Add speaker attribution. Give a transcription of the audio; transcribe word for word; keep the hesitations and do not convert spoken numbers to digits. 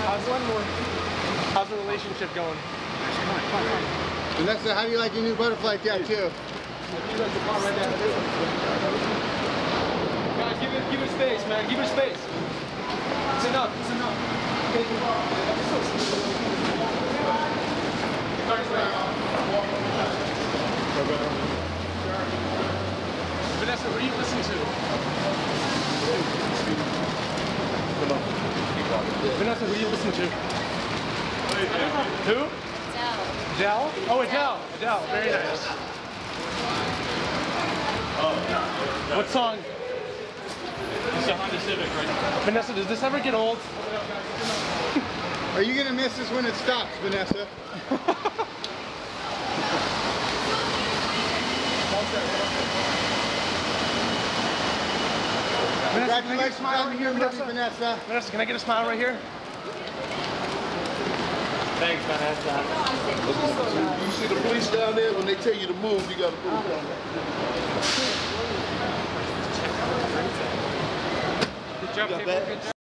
Speaker 1: How's one more? How's the relationship going?
Speaker 2: Come on, come on, come on.
Speaker 3: Vanessa, how do you like your new butterfly tattoo?
Speaker 1: Guys, give it, give it space, man. Give it space. It's enough. It's enough. Vanessa, what do you listen to? Vanessa, who do you listen to? Who?
Speaker 4: Adele.
Speaker 1: Adele? Oh, Adele. Adele. Very nice. What song?
Speaker 5: It's a Honda Civic right now.
Speaker 1: Vanessa, does this ever get old?
Speaker 3: Are you going to miss this when it stops, Vanessa?
Speaker 1: Vanessa, can I get a
Speaker 3: Congratulations
Speaker 1: smile
Speaker 3: on
Speaker 1: right
Speaker 3: your
Speaker 1: here,
Speaker 3: movie,
Speaker 1: Vanessa?
Speaker 3: Vanessa.
Speaker 1: Vanessa, can I get a smile right here?
Speaker 5: Thanks, Vanessa.
Speaker 6: You see the police down there, when they tell you to move, you gotta move.
Speaker 1: Good job, people. Good job.